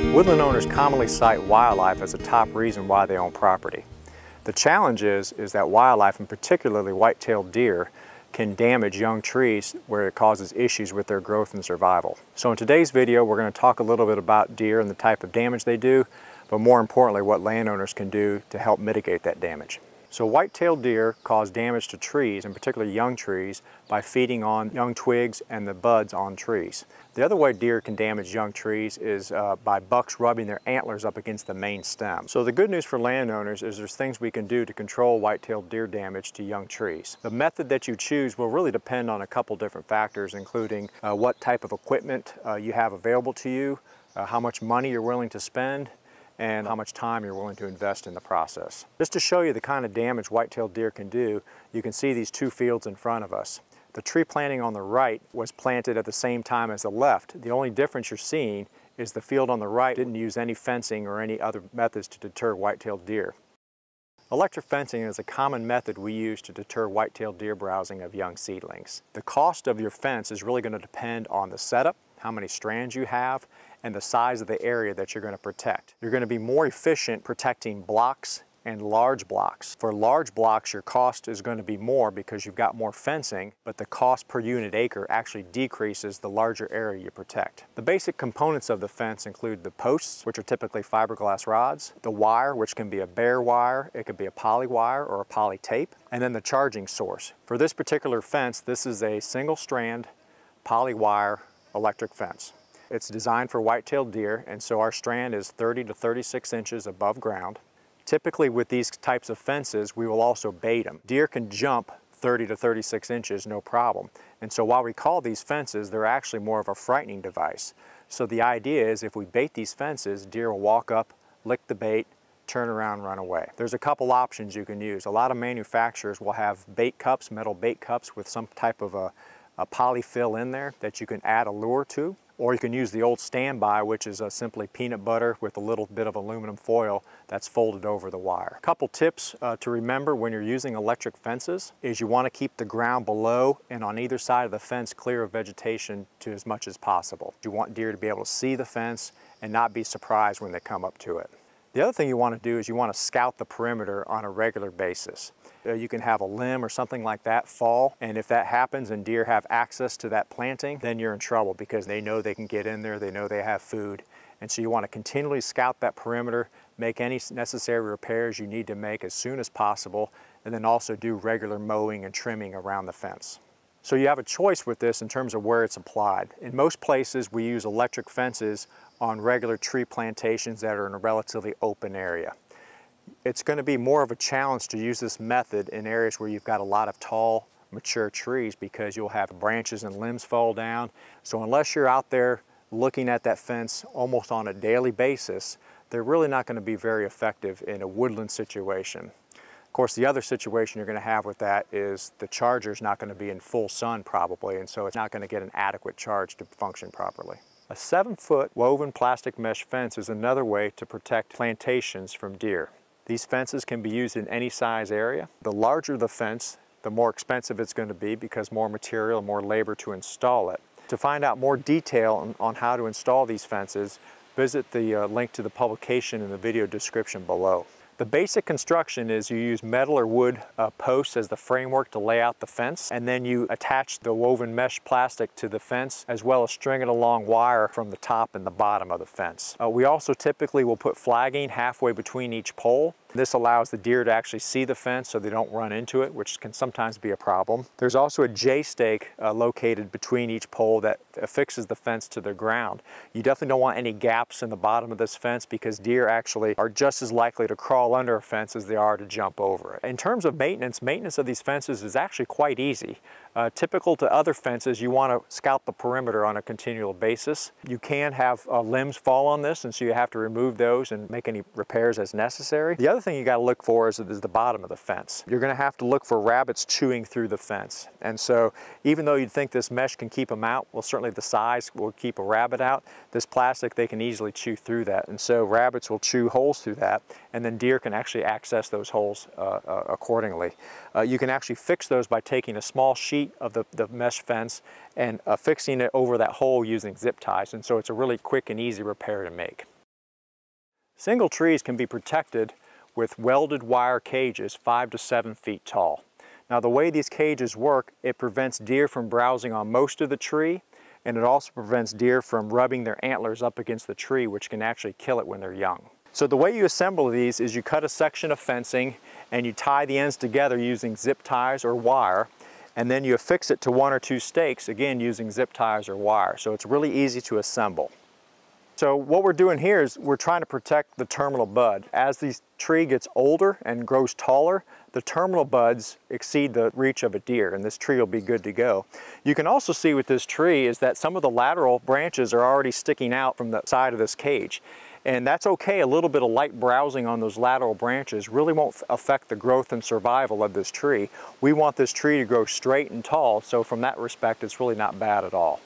Woodland owners commonly cite wildlife as a top reason why they own property. The challenge is that wildlife, and particularly white-tailed deer, can damage young trees where it causes issues with their growth and survival. So in today's video, we're going to talk a little bit about deer and the type of damage they do, but more importantly, what landowners can do to help mitigate that damage. So white-tailed deer cause damage to trees, and particularly young trees, by feeding on young twigs and the buds on trees. The other way deer can damage young trees is by bucks rubbing their antlers up against the main stem. So the good news for landowners is there's things we can do to control white-tailed deer damage to young trees. The method that you choose will really depend on a couple different factors, including what type of equipment you have available to you, how much money you're willing to spend, and how much time you're willing to invest in the process. Just to show you the kind of damage white-tailed deer can do, you can see these two fields in front of us. The tree planting on the right was planted at the same time as the left. The only difference you're seeing is the field on the right didn't use any fencing or any other methods to deter white-tailed deer. Electric fencing is a common method we use to deter white-tailed deer browsing of young seedlings. The cost of your fence is really going to depend on the setup, how many strands you have, and the size of the area that you're going to protect. You're going to be more efficient protecting blocks and large blocks. For large blocks, your cost is going to be more because you've got more fencing, but the cost per unit acre actually decreases the larger area you protect. The basic components of the fence include the posts, which are typically fiberglass rods, the wire, which can be a bare wire, it could be a poly wire or a poly tape, and then the charging source. For this particular fence, this is a single strand poly wire electric fence. It's designed for white-tailed deer, and so our strand is 30 to 36 inches above ground. Typically with these types of fences, we will also bait them. Deer can jump 30 to 36 inches, no problem. And so while we call these fences, they're actually more of a frightening device. So the idea is if we bait these fences, deer will walk up, lick the bait, turn around, run away. There's a couple options you can use. A lot of manufacturers will have bait cups, metal bait cups with some type of a polyfill in there that you can add a lure to. Or you can use the old standby, which is simply peanut butter with a little bit of aluminum foil that's folded over the wire. A couple tips to remember when you're using electric fences is you want to keep the ground below and on either side of the fence clear of vegetation to as much as possible. You want deer to be able to see the fence and not be surprised when they come up to it. The other thing you want to do is you want to scout the perimeter on a regular basis. You can have a limb or something like that fall, and if that happens and deer have access to that planting, then you're in trouble because they know they can get in there, they know they have food. And so you want to continually scout that perimeter, make any necessary repairs you need to make as soon as possible, and then also do regular mowing and trimming around the fence. So you have a choice with this in terms of where it's applied. In most places, we use electric fences on regular tree plantations that are in a relatively open area. It's going to be more of a challenge to use this method in areas where you've got a lot of tall, mature trees because you'll have branches and limbs fall down. So unless you're out there looking at that fence almost on a daily basis, they're really not going to be very effective in a woodland situation. Of course, the other situation you're going to have with that is the charger's not going to be in full sun probably, and so it's not going to get an adequate charge to function properly. A 7-foot woven plastic mesh fence is another way to protect plantations from deer. These fences can be used in any size area. The larger the fence, the more expensive it's going to be because more material, more labor to install it. To find out more detail on how to install these fences, visit the link to the publication in the video description below. The basic construction is you use metal or wood posts as the framework to lay out the fence, and then you attach the woven mesh plastic to the fence as well as string it along wire from the top and the bottom of the fence. We also typically will put flagging halfway between each pole. This allows the deer to actually see the fence so they don't run into it, which can sometimes be a problem. There's also a J-stake located between each pole that affixes the fence to the ground. You definitely don't want any gaps in the bottom of this fence because deer actually are just as likely to crawl under a fence as they are to jump over it. In terms of maintenance of these fences is actually quite easy. Typical to other fences, you want to scout the perimeter on a continual basis. You can have limbs fall on this, and so you have to remove those and make any repairs as necessary. The other thing you got to look for is the bottom of the fence. You're going to have to look for rabbits chewing through the fence. And so even though you'd think this mesh can keep them out, well, certainly the size will keep a rabbit out. This plastic, they can easily chew through that. And so rabbits will chew holes through that, and then deer can actually access those holes accordingly. You can actually fix those by taking a small sheet of the mesh fence and fixing it over that hole using zip ties. And so it's a really quick and easy repair to make. Single trees can be protected with welded wire cages 5 to 7 feet tall. Now the way these cages work, it prevents deer from browsing on most of the tree, and it also prevents deer from rubbing their antlers up against the tree, which can actually kill it when they're young. So the way you assemble these is you cut a section of fencing and you tie the ends together using zip ties or wire, and then you affix it to 1 or 2 stakes, again using zip ties or wire. So it's really easy to assemble. So what we're doing here is we're trying to protect the terminal bud. As the tree gets older and grows taller, the terminal buds exceed the reach of a deer, and this tree will be good to go. You can also see with this tree is that some of the lateral branches are already sticking out from the side of this cage. And that's okay. A little bit of light browsing on those lateral branches really won't affect the growth and survival of this tree. We want this tree to grow straight and tall, so from that respect, it's really not bad at all.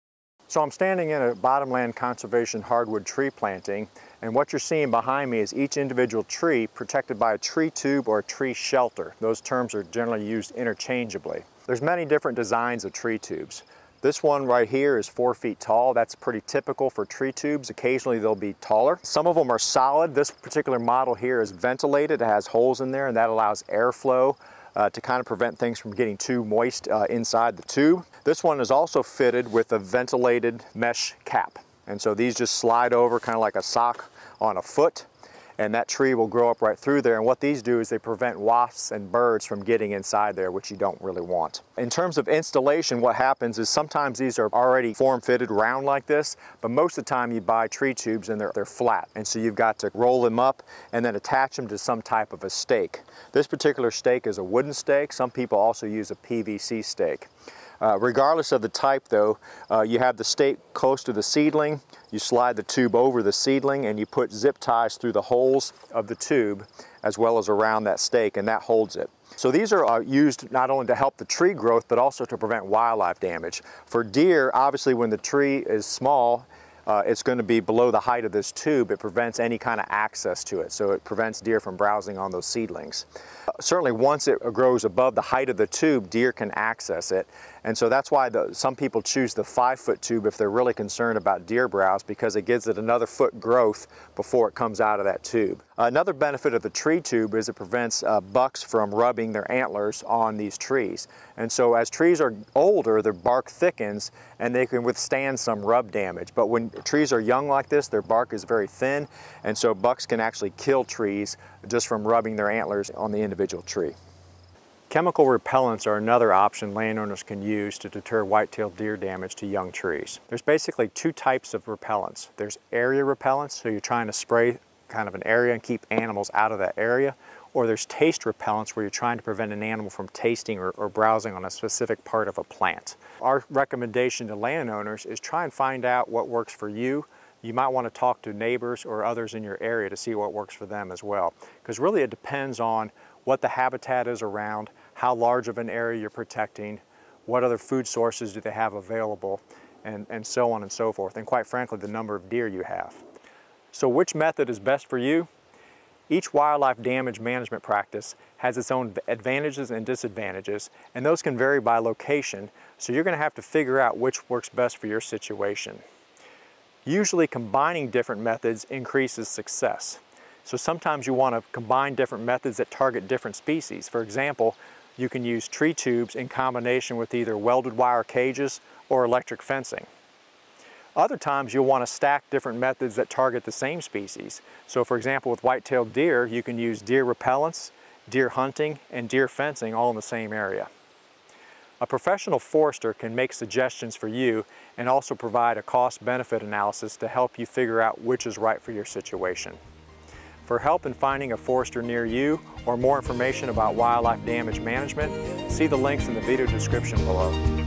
So I'm standing in a bottomland conservation hardwood tree planting, and what you're seeing behind me is each individual tree protected by a tree tube or a tree shelter. Those terms are generally used interchangeably. There's many different designs of tree tubes. This one right here is 4 feet tall. That's pretty typical for tree tubes. Occasionally they'll be taller. Some of them are solid. This particular model here is ventilated. It has holes in there, and that allows airflow to kind of prevent things from getting too moist inside the tube. This one is also fitted with a ventilated mesh cap. And so these just slide over kind of like a sock on a foot, and that tree will grow up right through there. And what these do is they prevent wasps and birds from getting inside there, which you don't really want. In terms of installation, what happens is sometimes these are already form-fitted round like this, but most of the time you buy tree tubes and they're flat. And so you've got to roll them up and then attach them to some type of a stake. This particular stake is a wooden stake. Some people also use a PVC stake. Regardless of the type though, you have the stake close to the seedling, you slide the tube over the seedling, and you put zip ties through the holes of the tube as well as around that stake, and that holds it. So these are used not only to help the tree growth but also to prevent wildlife damage. For deer, obviously when the tree is small, it's going to be below the height of this tube. It prevents any kind of access to it, so it prevents deer from browsing on those seedlings. Certainly once it grows above the height of the tube, deer can access it, and so that's why some people choose the 5-foot tube if they're really concerned about deer browse, because it gives it another foot growth before it comes out of that tube. Another benefit of the tree tube is it prevents bucks from rubbing their antlers on these trees. And so as trees are older, their bark thickens and they can withstand some rub damage. But when trees are young like this, their bark is very thin, and so bucks can actually kill trees just from rubbing their antlers on the individual tree. Chemical repellents are another option landowners can use to deter white-tailed deer damage to young trees. There's basically 2 types of repellents. There's area repellents, so you're trying to spray kind of an area and keep animals out of that area, or there's taste repellents where you're trying to prevent an animal from tasting or browsing on a specific part of a plant. Our recommendation to landowners is try and find out what works for you. You might want to talk to neighbors or others in your area to see what works for them as well, because really it depends on what the habitat is around, how large of an area you're protecting, what other food sources do they have available, and so on and so forth, and quite frankly, the number of deer you have. So which method is best for you? Each wildlife damage management practice has its own advantages and disadvantages, and those can vary by location, so you're going to have to figure out which works best for your situation. Usually combining different methods increases success. So sometimes you want to combine different methods that target different species. For example, you can use tree tubes in combination with either welded wire cages or electric fencing. Other times you'll want to stack different methods that target the same species. So for example, with white-tailed deer, you can use deer repellents, deer hunting, and deer fencing all in the same area. A professional forester can make suggestions for you and also provide a cost-benefit analysis to help you figure out which is right for your situation. For help in finding a forester near you or more information about wildlife damage management, see the links in the video description below.